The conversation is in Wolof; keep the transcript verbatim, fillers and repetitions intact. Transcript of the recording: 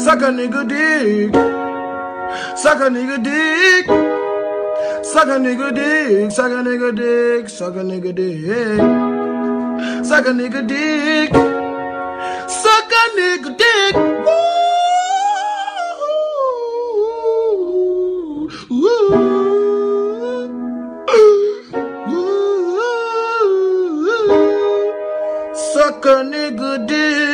Suck a nigga dick. Suck a nigga dick. Suck a nigga dick. Suck a nigga dick. Suck a nigga dick. Suck a nigga dick. Suck a nigga dick. Woo. Woo. Suck a nigga dick.